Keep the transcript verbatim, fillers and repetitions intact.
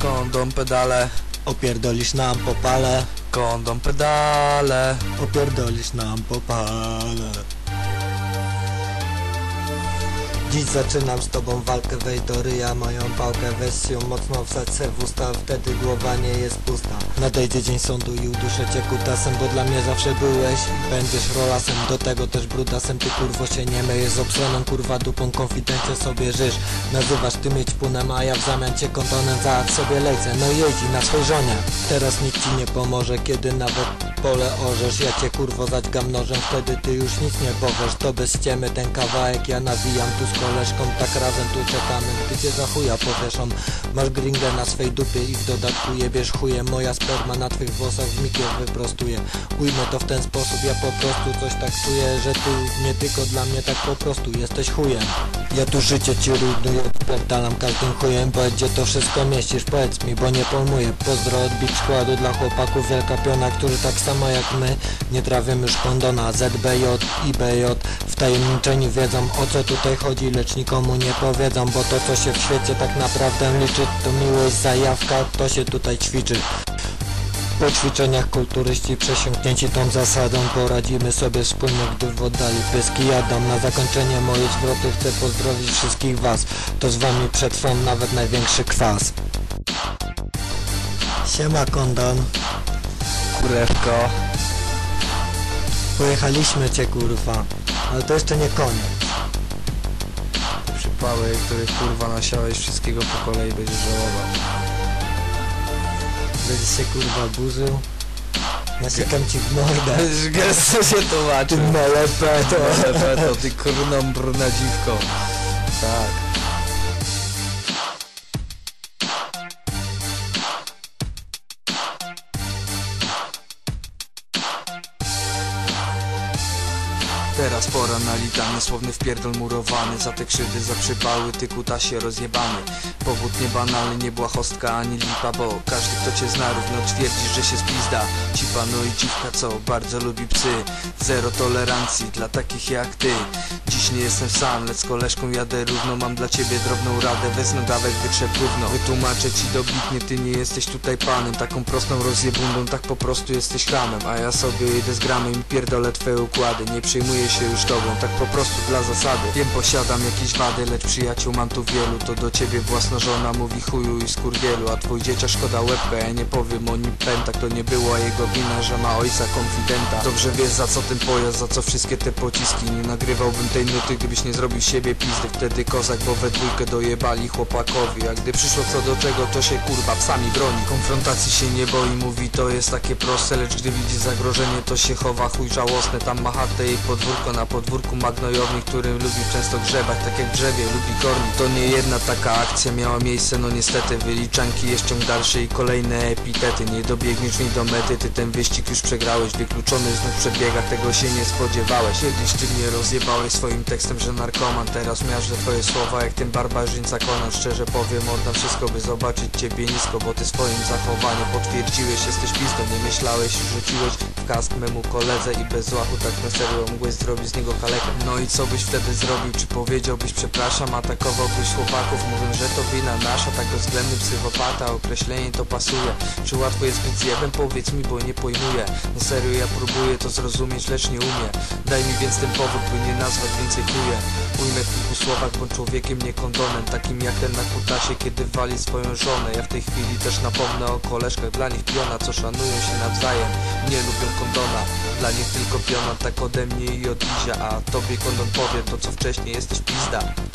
Kondom pedale, Opierdolisz nam popale, kondom pedale. opierdolisz nam popale. Dziś zaczynam z tobą walkę, wejdź do ryja moją pałkę, weź ją mocno wsadź se w usta, wtedy głowa nie jest pusta. Nadejdzie dzień sądu i uduszę cię kutasem, bo dla mnie zawsze byłeś i będziesz rolasem, do tego też brudasem. Ty kurwo się nie myjesz, z obsłoną kurwa dupą, konfidencie sobie żysz. Nazywasz ty mieć punem, a ja w zamian cię kontonem załatw sobie lejce, no jeździ na swej żonie. Teraz nikt ci nie pomoże, kiedy nawet pole orzesz. Ja cię kurwo zadźgam nożem, wtedy ty już nic nie powiesz. To bez ściemy ten kawałek ja nawijam tu z koleżką, tak razem tu czekamy, gdy cię za chuja powieszą. Masz gringę na swej dupie i w dodatku jebiesz chuje. Moja sperma na twych włosach w mig je wyprostuje. Ujmę to w ten sposób, ja po prostu coś tak czuję, że ty nie tylko dla mnie, tak po prostu jesteś chujem. Ja tu życie ci rujnuję, odpierdalam każdym chujem, bo gdzie to wszystko mieścisz, powiedz mi, bo nie pojmuję. Pozdro od Big Składu dla chłopaków Wielka Piona, którzy tak samo jak my nie trawią już kondona. Z B J i B J wtajemniczeni wiedzą, o co tutaj chodzi, lecz nikomu nie powiedzą, bo to co się w świecie tak naprawdę liczy, to miłość, zajawka, to się tutaj ćwiczy. Po ćwiczeniach kulturyści przesiąknięci tą zasadą poradzimy sobie wspólnie, gdy w oddali pyski jadą. Na zakończenie mojej zwroty chcę pozdrowić wszystkich was, to z wami przetrwam nawet największy kwas. Siema kondon. Kurewko. Pojechaliśmy cię kurwa, ale to jeszcze nie koniec. Przypały, których kurwa nasiałeś, wszystkiego po kolei będziesz żałował. Będziesz się kurwa burzył. Nasikam ci w mordę. Gesto się tłumaczy. Ty małe peto. Małe peto, ty kurną bruna dziwko. Tak. Teraz pora na litanie, słowny wpierdol murowany. Za te krzywdy, za przypały, ty kutasie rozjebany. Powód niebanalny, nie błahostka ani lipa, bo każdy kto cię zna równo twierdzi, że się spizda. Ci panuje dziwka, co bardzo lubi psy. Zero tolerancji dla takich jak ty. Dziś nie jestem sam, lecz z koleżką jadę równo. Mam dla ciebie drobną radę, wez nogawek, wytrzep gówno. Wytłumaczę ci dobitnie, ty nie jesteś tutaj panem. Taką prostą rozjebundą, tak po prostu jesteś hamem. A ja sobie jedę z gramem i pierdolę twoje układy. Nie przejmuję się już tobą, tak po prostu dla zasady. Wiem, posiadam jakieś wady, lecz przyjaciół mam tu wielu. To do ciebie własna żona mówi chuju i skurwielu. A twój dzieciak szkoda łebka, ja nie powiem o nim pętak. To nie była jego wina, że ma ojca konfidenta. Dobrze wiesz za co ten pojazd, za co wszystkie te pociski. Nie nagrywałbym tej nuty, gdybyś nie zrobił siebie pizdy. Wtedy kozak, bo we dwójkę dojebali chłopakowi. A gdy przyszło co do czego, to się kurwa psami broni. Konfrontacji się nie boi, mówi to jest takie proste. Lecz gdy widzi zagrożenie, to się chowa chuj żałosny. Tam ma chatę i podwórko, na podwórku magnojowni, którym lubi często grzebać, tak jak w drzewie lubi korni. To nie jedna taka akcja miała miejsce, no niestety. Wyliczanki jeszcze dalsze i kolejne epitety. Nie dobiegniesz mi do mety, ty ten wyścig już przegrałeś. Wykluczony znów w przedbiegach, tego się nie spodziewałeś. Kiedyś ty mnie rozjebałeś swoim tekstem, że narkoman. Teraz miażdżę twoje słowa jak ten barbarzyńca Conan. Szczerze powiem, oddam wszystko, by zobaczyć ciebie nisko, bo ty swoim zachowaniem potwierdziłeś, jesteś pizdą. Nie myślałeś, rzuciłeś w kask memu koledze i bez łachu tak na serio mogłeś zrobić z niego kalekę. No i co byś wtedy zrobił? Czy powiedziałbyś przepraszam? Atakowałbyś chłopaków, mówiąc, że to wina nasza. Tak bezwzględny psychopata, określenie to pasuje. Czy łatwo jest być zjebem? Powiedz mi, bo nie pojmuję. No serio, ja próbuję to zrozumieć, lecz nie umiem. Daj mi więc ten powód, by nie nazwać więcej chuje. Ujmę w kilku słowach, bądź człowiekiem, nie kondonem. Takim jak ten na kutasie, kiedy wali swoją żonę. Ja w tej chwili też napomnę o koleżkach, dla nich piona, co szanują się nawzajem. Nie lubią kondona, dla nich tylko piona, tak ode mnie i od Izia. A tobie kondon powie to, co wcześniej, jesteś pizda.